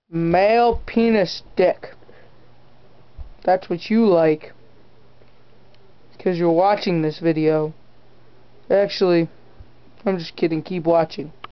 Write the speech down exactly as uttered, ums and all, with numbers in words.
Male penis dick. That's what you like. Because you're watching this video. Actually, I'm just kidding. Keep watching.